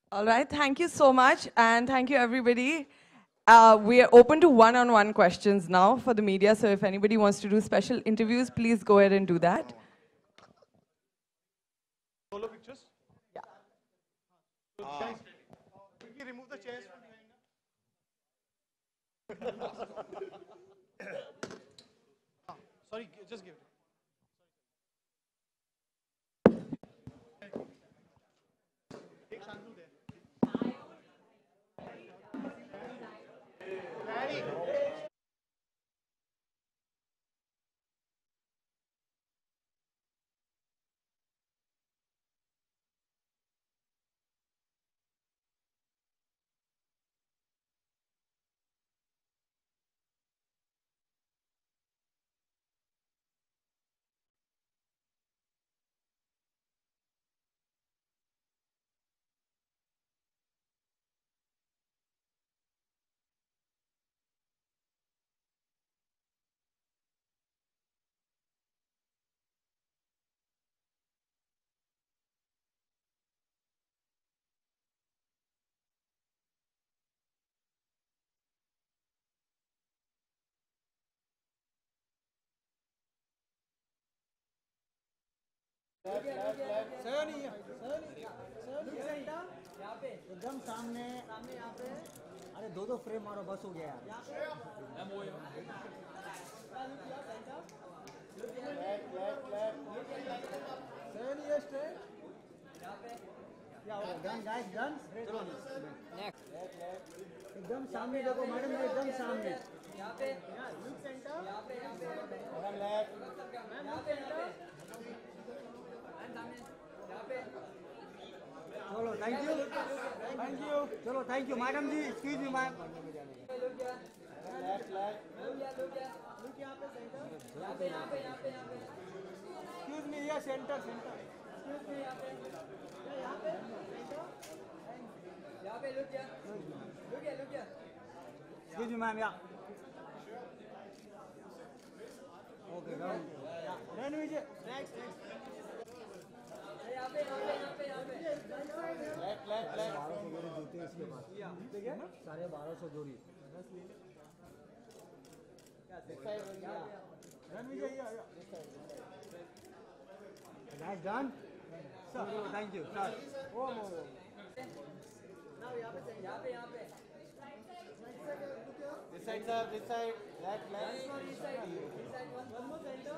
All right, thank you so much, and thank you, everybody. We are open to one-on-one questions now for the media, so if anybody wants to do special interviews, please go ahead and do that. Solo pictures? Yeah. So guys, quickly remove the chairs from behind. Sorry, just give it. Take Shantu there. Daddy. एकदम सामने यहाँ पे। अरे दो frame मारो बस हो गया चलो एकदम सामने देखो मैडम एकदम सामने यहाँ पे चलो थैंक यू चलो thank you madam ji excuse me ma'am excuse me ये सेंटर एक्सक्यूज मी मैम या ओके डन विजय नेक्स्ट जूते इसके पास साढ़े 1200 जोड़ी done thank you This side, sir. This side. Left. One more center.